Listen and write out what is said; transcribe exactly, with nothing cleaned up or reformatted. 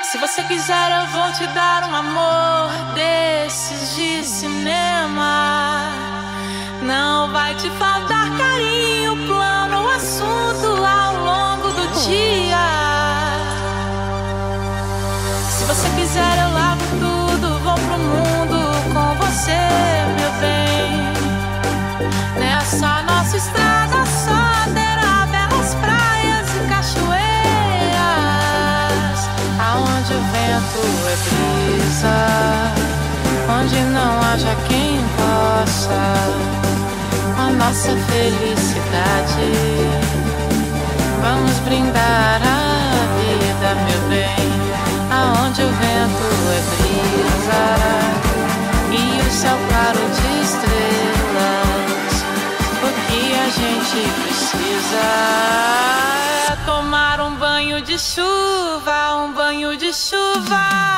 Se você quiser eu vou te dar um amor desses de cinema. Não vai te faltar carinho, plano ou assunto ao longo do dia. Se você quiser eu largo tudo, vou pro mundo com você, meu bem. Nessa nossa estrada só terá belas praias e cachoeiras, aonde o vento é brisa, onde não haja quem possa a nossa felicidade. Vamos brindar a vida, meu bem, aonde o vento é brisa e o céu claro de estrelas. O que a gente precisa é tomar um banho de chuva, um banho de chuva.